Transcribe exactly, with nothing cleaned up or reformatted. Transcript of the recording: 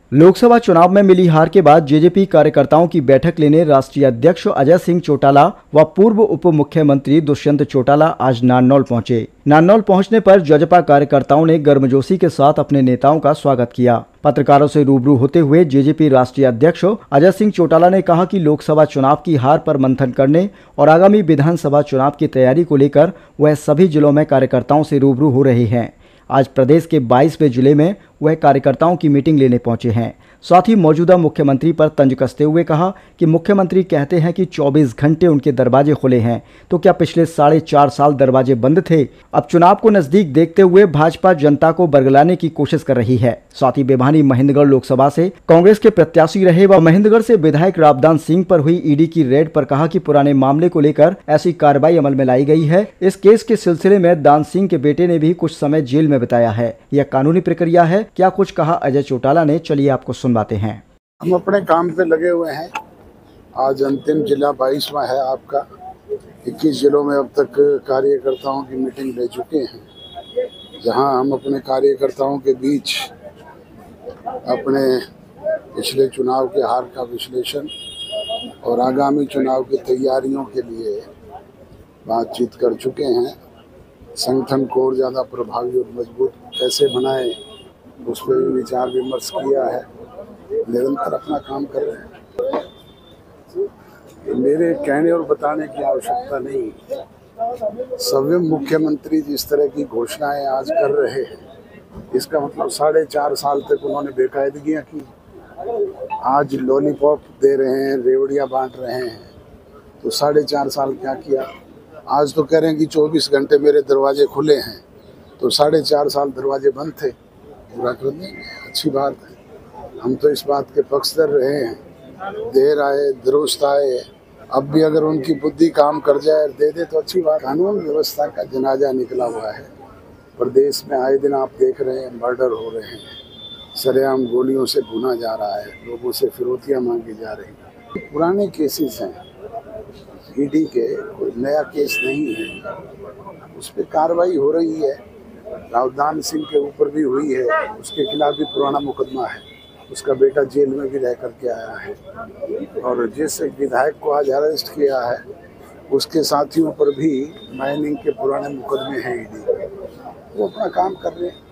लोकसभा चुनाव में मिली हार के बाद जेजेपी कार्यकर्ताओं की बैठक लेने राष्ट्रीय अध्यक्ष अजय सिंह चौटाला व पूर्व उप मुख्यमंत्री दुष्यंत चौटाला आज नारनौल पहुंचे। नारनौल पहुंचने पर जजपा कार्यकर्ताओं ने गर्मजोशी के साथ अपने नेताओं का स्वागत किया। पत्रकारों से रूबरू होते हुए जेजेपी राष्ट्रीय अध्यक्ष अजय सिंह चौटाला ने कहा कि लोकसभा चुनाव की हार पर मंथन करने और आगामी विधानसभा चुनाव की तैयारी को लेकर वह सभी जिलों में कार्यकर्ताओं से रूबरू हो रहे हैं। आज प्रदेश के बाईसवें जिले में वह कार्यकर्ताओं की मीटिंग लेने पहुंचे हैं। साथ ही मौजूदा मुख्यमंत्री पर तंज कसते हुए कहा कि मुख्यमंत्री कहते हैं कि चौबीस घंटे उनके दरवाजे खुले हैं, तो क्या पिछले साढ़े चार साल दरवाजे बंद थे? अब चुनाव को नजदीक देखते हुए भाजपा जनता को बरगलाने की कोशिश कर रही है। साथ ही बेभानी महेंद्रगढ़ लोकसभा से कांग्रेस के प्रत्याशी रहे व महेंद्रगढ़ से विधायक रावदान सिंह पर हुई ईडी की रेड पर कहा कि पुराने मामले को लेकर ऐसी कार्रवाई अमल में लाई गई है। इस केस के सिलसिले में दान सिंह के बेटे ने भी कुछ समय जेल में बिताया है। यह कानूनी प्रक्रिया है। क्या कुछ कहा अजय चौटाला ने, चलिए आपको सुनवाते हैं। हम अपने काम पे लगे हुए हैं। आज अंतिम जिला बाईसवां है आपका। इक्कीस जिलों में अब तक कार्यकर्ताओं की मीटिंग ले चुके हैं, जहां हम अपने कार्यकर्ताओं के बीच अपने पिछले चुनाव के हार का विश्लेषण और आगामी चुनाव की तैयारियों के लिए बातचीत कर चुके हैं। संगठन को और ज़्यादा प्रभावी और मजबूत कैसे बनाएं, उस पर भी विचार विमर्श किया है। निरंतर अपना काम कर रहे हैं। मेरे कहने और बताने की आवश्यकता नहीं। स्वयं मुख्यमंत्री जिस तरह की घोषणाएं आज कर रहे हैं, इसका मतलब साढ़े चार साल तक उन्होंने बेकायदगियां की। आज लॉलीपॉप दे रहे हैं, रेवड़ियां बांट रहे हैं, तो साढ़े चार साल क्या किया? आज तो कह रहे हैं कि चौबीस घंटे मेरे दरवाजे खुले हैं, तो साढ़े चार साल दरवाजे बंद थे। पूरा कर देंगे, अच्छी बात है। हम तो इस बात के पक्षधर रहे हैं, देर आए दुरुस्त आए। अब भी अगर उनकी बुद्धि काम कर जाए और दे दे तो अच्छी बात। कानून व्यवस्था का जनाजा निकला हुआ है। प्रदेश में आए दिन आप देख रहे हैं मर्डर हो रहे हैं, सरेआम गोलियों से भुना जा रहा है, लोगों से फिरौतियाँ मांगी जा रही हैं। पुराने केसेस हैं, ईडी के, कोई नया केस नहीं है। उस पर कार्रवाई हो रही है। रावदान सिंह के ऊपर भी हुई है, उसके खिलाफ भी पुराना मुकदमा है। उसका बेटा जेल में भी रह करके आया है। और जिस विधायक को आज अरेस्ट किया है, उसके साथियों पर भी माइनिंग के पुराने मुकदमे हैं ईडी। वो अपना काम कर रहे हैं।